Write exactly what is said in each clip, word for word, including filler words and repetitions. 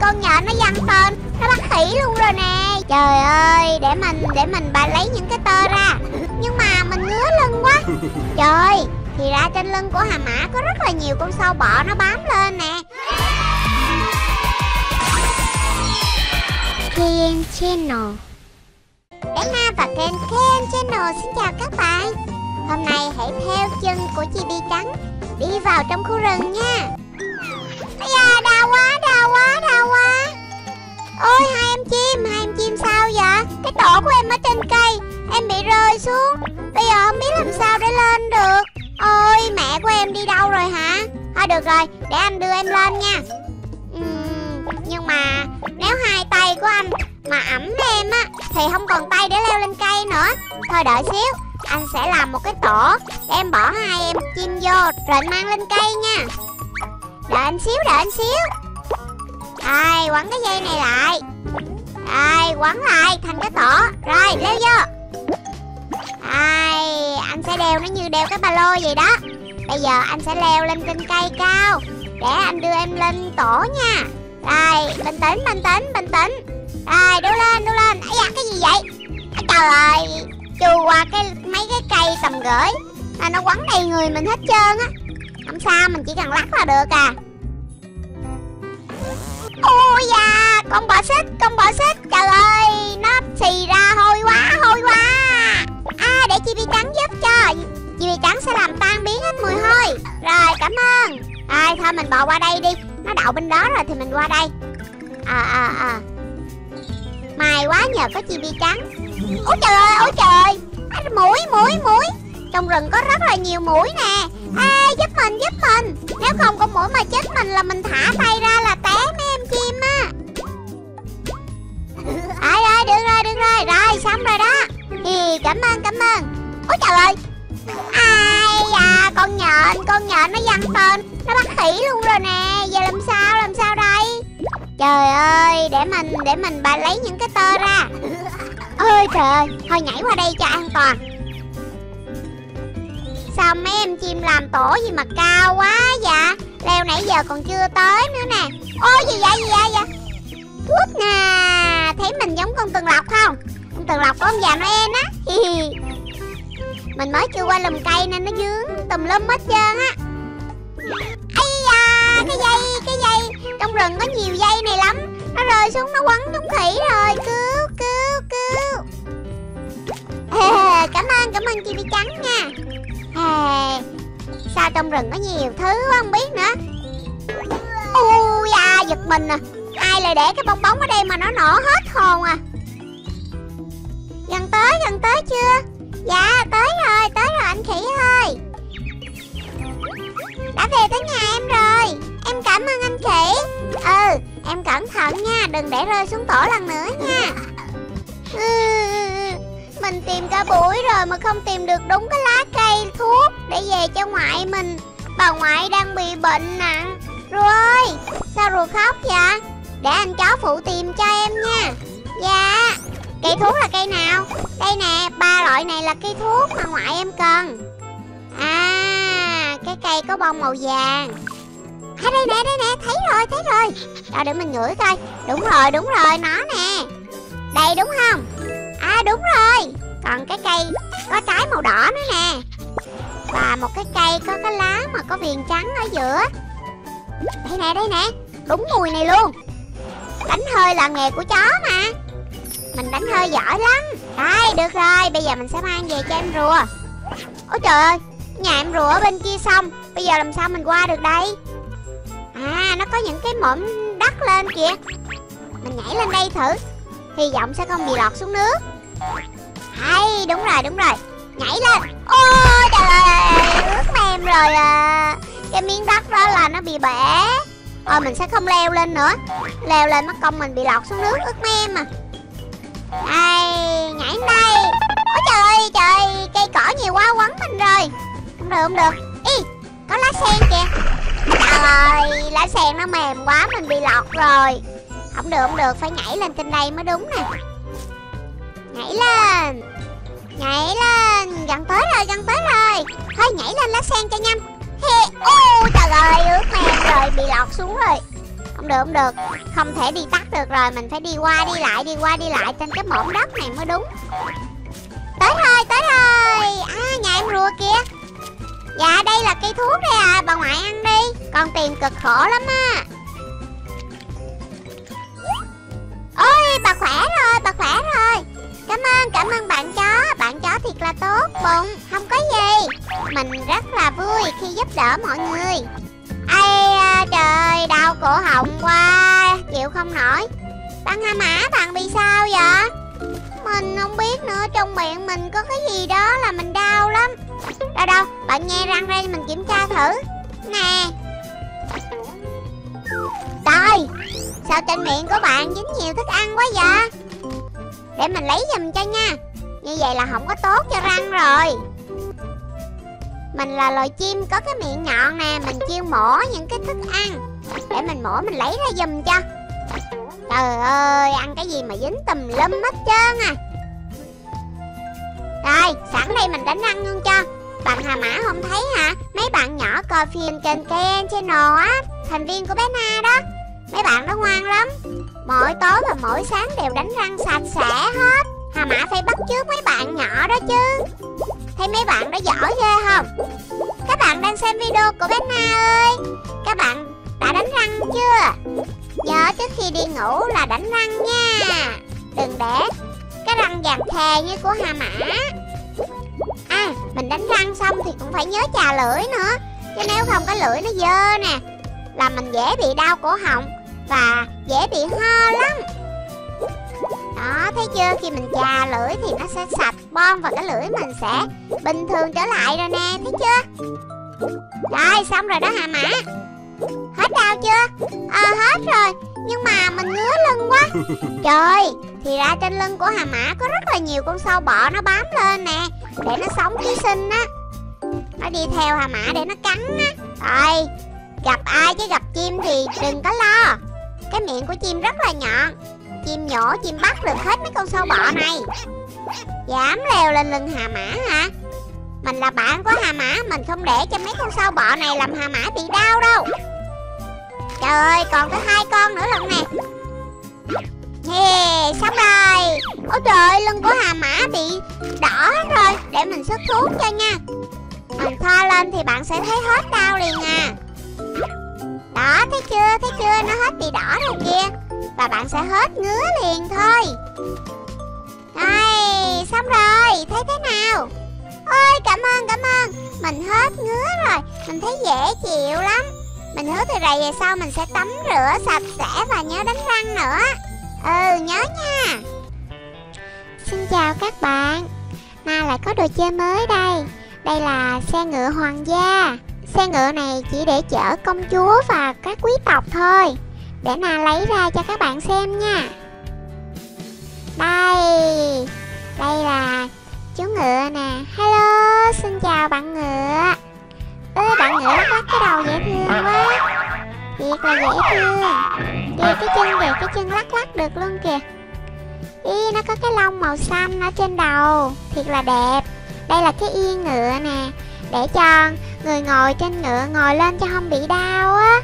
con nhện nó giăng tên, nó bắt khỉ luôn rồi nè. Trời ơi, để mình để mình bà lấy những cái tơ ra. Nhưng mà mình ngứa lưng quá. Trời, thì ra trên lưng của Hà Mã có rất là nhiều con sâu bọ nó bám lên nè. Ken Channel. Bé Na và Ken Ken Channel xin chào các bạn. Hôm nay hãy theo chân của Chibi Trắng đi vào trong khu rừng nha. Ây da, đau quá, đau quá, đau quá. Ôi hai em chim, hai em chim sao vậy? Cái tổ của em ở trên cây, em bị rơi xuống. Bây giờ không biết làm sao để lên được. Ôi mẹ của em đi đâu rồi hả? Thôi được rồi, để anh đưa em lên nha. uhm, Nhưng mà nếu hai tay của anh mà ẵm em á thì không còn tay để leo lên cây nữa. Thôi đợi xíu, anh sẽ làm một cái tổ để em bỏ hai em chim vô rồi anh mang lên cây nha. Đợi anh xíu, đợi anh xíu. Rồi quấn cái dây này lại. Rồi quấn lại thành cái tổ. Rồi leo vô. Rồi anh sẽ đeo nó như đeo cái ba lô vậy đó. Bây giờ anh sẽ leo lên trên cây cao để anh đưa em lên tổ nha. Rồi bình tĩnh, bình tĩnh, bình tĩnh. Rồi đu lên, đu lên. Ây da, cái gì vậy? Trời ơi, chu qua cái mấy cái cây tầm gửi là nó quấn đầy người mình hết trơn á. Không sao, mình chỉ cần lắc là được à. Ôi da, con bọ xích, con bọ xích. Trời ơi, nó xì ra hôi quá, hôi quá. À, để Chibi Trắng giúp cho. Chibi Trắng sẽ làm tan biến hết mùi hôi. Rồi, cảm ơn. Rồi, thôi mình bò qua đây đi. Nó đậu bên đó rồi thì mình qua đây. À, à, à. May quá nhờ có Chibi Trắng. Ôi trời ơi, ôi trời. À, mũi, mũi, mũi. Trong rừng có rất là nhiều mũi nè. À, giúp mình, giúp mình. Nếu không có mũi mà chết mình là mình thả tay ra là té mấy em chim á. Rồi, rồi, được rồi, được rồi. Rồi, xong rồi đó. Thì cảm ơn, cảm ơn. Ôi trời ơi. Ai da, con nhện, con nhện nó giăng tên, nó bắt khỉ luôn rồi nè. Giờ làm sao, làm sao đây? Trời ơi, để mình, để mình bà lấy những cái tơ ra. Ôi trời ơi, thôi nhảy qua đây cho an toàn. Sao mấy em chim làm tổ gì mà cao quá vậy? Leo nãy giờ còn chưa tới nữa nè. Ôi gì vậy, gì vậy vậy? Thuốc nè, thấy mình giống con Tường Lộc không? Con Tường Lộc của ông già Noel á. Mình mới chưa qua lùm cây nên nó dướng tùm lum hết trơn á. Ây da, cái dây, cái dây. Trong rừng có nhiều dây này lắm. Nó rơi xuống, nó quấn trúng khỉ rồi. Cứu, cứu, cứu. À, cảm ơn, cảm ơn Chibi Trắng nha. À, sao trong rừng có nhiều thứ quá không biết nữa. Ui da, giật mình à. Ai lại để cái bong bóng ở đây mà nó nổ hết hồn à. Gần tới, gần tới chưa? Dạ, tới rồi, tới rồi anh khỉ ơi. Đã về tới nhà em rồi. Em cảm ơn anh khỉ. Ừ, em cẩn thận nha, đừng để rơi xuống tổ lần nữa nha. ừ, Mình tìm cả buổi rồi mà không tìm được đúng cái lá cây thuốc để về cho ngoại mình. Bà ngoại đang bị bệnh nặng. Rồi, sao rồi khóc vậy? Để anh chó phụ tìm cho em nha. Dạ. Cây thuốc là cây nào? Đây nè, ba loại này là cây thuốc mà ngoại em cần. À, cái cây có bông màu vàng. À đây nè, đây nè, thấy rồi, thấy rồi. Rồi để mình ngửi coi. Đúng rồi, đúng rồi, nó nè. Đây đúng không? À đúng rồi. Còn cái cây có trái màu đỏ nữa nè. Và một cái cây có cái lá mà có viền trắng ở giữa. Đây nè, đây nè. Đúng mùi này luôn. Đánh hơi là nghề của chó mà. Mình đánh hơi giỏi lắm. Đây, được rồi, bây giờ mình sẽ mang về cho em rùa. Ôi trời ơi, nhà em rùa ở bên kia xong. Bây giờ làm sao mình qua được đây? À, nó có những cái mỏm đất lên kìa. Mình nhảy lên đây thử. Hy vọng sẽ không bị lọt xuống nước. Hay, đúng rồi, đúng rồi. Nhảy lên. Ôi trời ơi, ướt mềm rồi à. Cái miếng đất đó là nó bị bể. Thôi mình sẽ không leo lên nữa. Leo lên mất công mình bị lọt xuống nước ướt mềm mà. Đây, nhảy lên đây. Ôi trời ơi, trời, cây cỏ nhiều quá quấn mình rồi. Không được, không được. Ý, có lá sen kìa. Trời ơi, lá sen nó mềm quá, mình bị lọt rồi. Không được, không được, phải nhảy lên trên đây mới đúng nè. Nhảy lên. Nhảy lên, gần tới rồi, gần tới rồi. Thôi nhảy lên lá sen cho nhanh. Hey, ô, trời ơi, ướt mềm rồi, bị lọt xuống rồi. Không được, không được. Không thể đi tắt được rồi. Mình phải đi qua đi lại, đi qua đi lại trên cái mỏm đất này mới đúng. Tới thôi, tới rồi. À, nhà em rùa kìa. Dạ, đây là cây thuốc đây à. Bà ngoại ăn đi. Con tìm cực khổ lắm á. Ôi, bà khỏe rồi, bà khỏe rồi. Cảm ơn, cảm ơn bạn chó. Bạn chó thiệt là tốt bụng. Không có gì. Mình rất là vui khi giúp đỡ mọi người. Ây trời, đau cổ họng quá, chịu không nổi. Bạn Hà Mã, bạn bị sao vậy? Mình không biết nữa, trong miệng mình có cái gì đó là mình đau lắm. Đâu đâu, bạn nhe răng ra mình kiểm tra thử. Nè. Trời, sao trên miệng của bạn dính nhiều thức ăn quá vậy? Để mình lấy giùm cho nha. Như vậy là không có tốt cho răng rồi. Mình là loài chim có cái miệng nhọn nè. Mình chiêu mổ những cái thức ăn. Để mình mổ mình lấy ra giùm cho. Trời ơi, ăn cái gì mà dính tùm lum hết trơn à. Rồi, sẵn đây mình đánh răng luôn cho. Bạn Hà Mã không thấy hả? Mấy bạn nhỏ coi phim kênh ca en Channel á, thành viên của bé Na đó. Mấy bạn đó ngoan lắm. Mỗi tối và mỗi sáng đều đánh răng sạch sẽ hết. Hà Mã phải bắt chước mấy bạn nhỏ đó chứ. Thấy mấy bạn đó giỏi ghê không? Các bạn đang xem video của bé Na ơi, các bạn đã đánh răng chưa? Nhớ trước khi đi ngủ là đánh răng nha. Đừng để cái răng vàng khè như của Hà Mã. À, mình đánh răng xong thì cũng phải nhớ chà lưỡi nữa. Chứ nếu không cái lưỡi nó dơ nè, là mình dễ bị đau cổ họng và dễ bị ho lắm. Đó, thấy chưa? Khi mình chà lưỡi thì nó sẽ sạch bon và cái lưỡi mình sẽ bình thường trở lại rồi nè, thấy chưa? Rồi, xong rồi đó Hà Mã. Hết đau chưa? Ờ, à, hết rồi. Nhưng mà mình ngứa lưng quá. Trời, thì ra trên lưng của Hà Mã có rất là nhiều con sâu bọ nó bám lên nè, để nó sống ký sinh á. Nó đi theo Hà Mã để nó cắn á. Rồi, gặp ai chứ gặp chim thì đừng có lo. Cái miệng của chim rất là nhọn. Chim nhổ, chim bắt được hết mấy con sâu bọ này. Dám leo lên lưng Hà Mã hả? Mình là bạn của Hà Mã, mình không để cho mấy con sâu bọ này làm Hà Mã bị đau đâu. Trời ơi, còn có hai con nữa lần nè. Yeah, xong rồi. Ôi trời, lưng của Hà Mã bị đỏ hết rồi. Để mình xức thuốc cho nha. Mình thoa lên thì bạn sẽ thấy hết đau liền à. Đó, thấy chưa, thấy chưa, nó hết bị đỏ rồi kìa. Và bạn sẽ hết ngứa liền thôi. Đây, xong rồi, thấy thế nào? Ôi, cảm ơn, cảm ơn. Mình hết ngứa rồi, mình thấy dễ chịu lắm. Mình hứa từ rày về sau mình sẽ tắm rửa sạch sẽ và nhớ đánh răng nữa. Ừ, nhớ nha. Xin chào các bạn. Na lại có đồ chơi mới đây. Đây là xe ngựa hoàng gia. Xe ngựa này chỉ để chở công chúa và các quý tộc thôi. Để Na lấy ra cho các bạn xem nha. Đây. Đây là chú ngựa nè. Hello, xin chào bạn ngựa. Ê, bạn ngựa nó có cái đầu dễ thương quá. Thiệt là dễ thương. Kìa cái chân kìa, cái chân lắc lắc được luôn kìa. Ý, nó có cái lông màu xanh ở trên đầu. Thiệt là đẹp. Đây là cái yên ngựa nè, để cho người ngồi trên ngựa ngồi lên cho không bị đau á.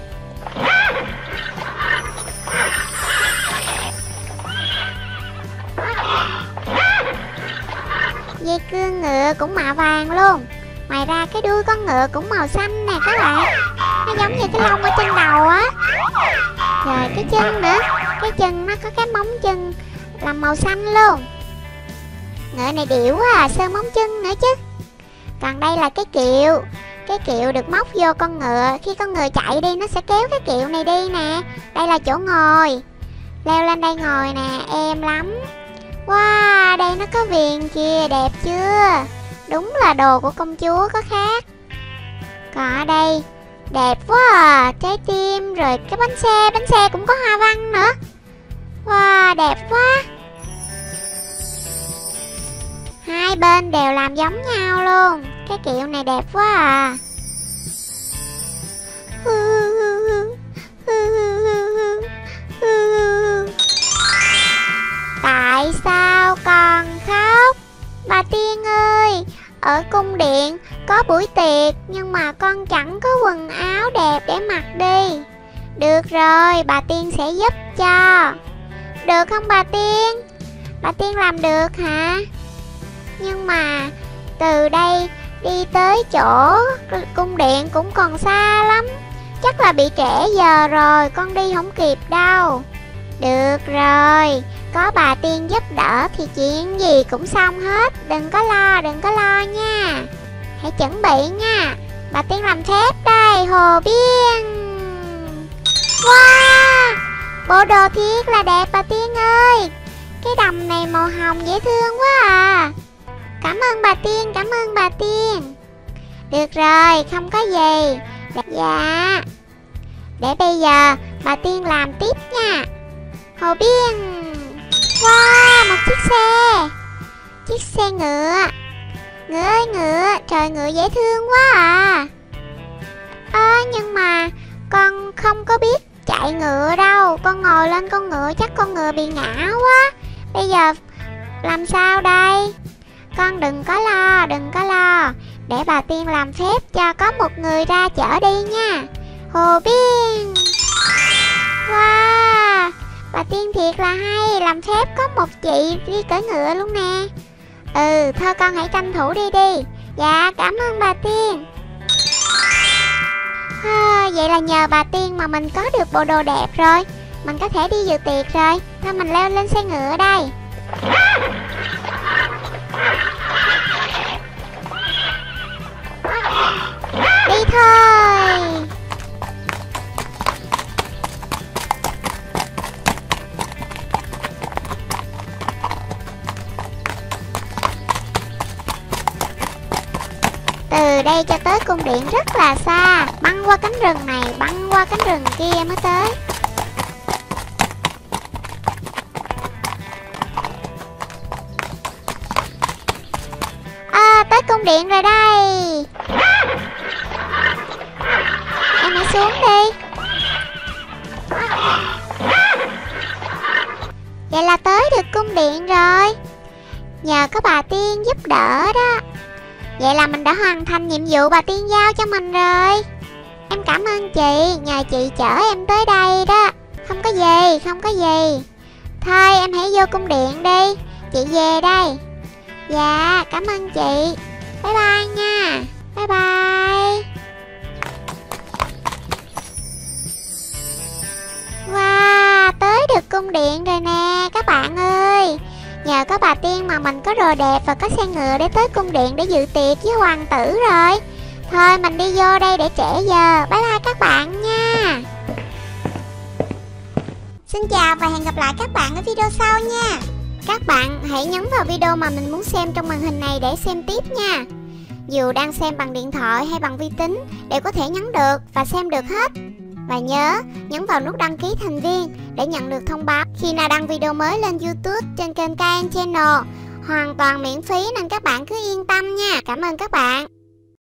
Dây cương ngựa cũng mạ vàng luôn. Ngoài ra cái đuôi con ngựa cũng màu xanh nè các bạn. Nó giống như cái lông ở trên đầu á. Rồi cái chân nữa. Cái chân nó có cái móng chân làm màu xanh luôn. Ngựa này điệu quá à, sơn móng chân nữa chứ. Còn đây là cái kiệu. Cái kiệu được móc vô con ngựa. Khi con ngựa chạy đi nó sẽ kéo cái kiệu này đi nè. Đây là chỗ ngồi. Leo lên đây ngồi nè, êm lắm. Wow, đây nó có viền kìa, đẹp chưa? Đúng là đồ của công chúa có khác. Còn ở đây đẹp quá à, trái tim. Rồi cái bánh xe, bánh xe cũng có hoa văn nữa. Wow, đẹp quá. Hai bên đều làm giống nhau luôn. Cái kiệu này đẹp quá à. Tại sao con khóc? Bà Tiên ơi, ở cung điện có buổi tiệc nhưng mà con chẳng có quần áo đẹp để mặc đi. Được rồi, bà Tiên sẽ giúp cho. Được không bà Tiên? Bà Tiên làm được hả? Nhưng mà từ đây đi tới chỗ cung điện cũng còn xa lắm. Chắc là bị trễ giờ rồi, con đi không kịp đâu. Được rồi, có bà Tiên giúp đỡ thì chuyện gì cũng xong hết. Đừng có lo, đừng có lo nha. Hãy chuẩn bị nha. Bà Tiên làm thép đây, Hồ Biên. Wow, bộ đồ thiệt là đẹp bà Tiên ơi. Cái đầm này màu hồng dễ thương quá à. Cảm ơn bà Tiên, cảm ơn bà Tiên. Được rồi, không có gì. Dạ. Để bây giờ bà Tiên làm tiếp nha. Hồ Biên. Wow, một chiếc xe. Chiếc xe ngựa. Ngựa ơi ngựa, trời ngựa dễ thương quá à. Ơ à, nhưng mà con không có biết chạy ngựa đâu. Con ngồi lên con ngựa chắc con ngựa bị ngã quá. Bây giờ làm sao đây? Con đừng có lo, đừng có lo. Để bà Tiên làm phép cho có một người ra chở đi nha. Hồ Biên. Wow, bà Tiên thiệt là hay. Làm phép có một chị đi cưỡi ngựa luôn nè. Ừ, thôi con hãy tranh thủ đi đi. Dạ, cảm ơn bà Tiên. À, vậy là nhờ bà Tiên mà mình có được bộ đồ đẹp rồi. Mình có thể đi dự tiệc rồi. Thôi mình leo lên xe ngựa đây. Đi thôi. Từ đây cho tới cung điện rất là xa. Băng qua cánh rừng này, băng qua cánh rừng kia mới tới. À, tới cung điện rồi đây. Em hãy xuống đi. Vậy là tới được cung điện rồi. Nhờ có bà Tiên giúp đỡ đó. Vậy là mình đã hoàn thành nhiệm vụ bà Tiên giao cho mình rồi. Em cảm ơn chị, nhờ chị chở em tới đây đó. Không có gì, không có gì. Thôi em hãy vô cung điện đi. Chị về đây. Dạ, cảm ơn chị. Bye bye nha. Bye bye. Wow, tới được cung điện rồi nè các bạn ơi. Nhờ có bà Tiên mà mình có đồ đẹp và có xe ngựa để tới cung điện để dự tiệc với hoàng tử rồi. Thôi mình đi vô đây để trễ giờ. Bye bye các bạn nha. Xin chào và hẹn gặp lại các bạn ở video sau nha. Các bạn hãy nhấn vào video mà mình muốn xem trong màn hình này để xem tiếp nha. Dù đang xem bằng điện thoại hay bằng vi tính đều có thể nhấn được và xem được hết. Và nhớ nhấn vào nút đăng ký thành viên để nhận được thông báo khi nào đăng video mới lên YouTube trên kênh ca en Channel. Hoàn toàn miễn phí nên các bạn cứ yên tâm nha. Cảm ơn các bạn.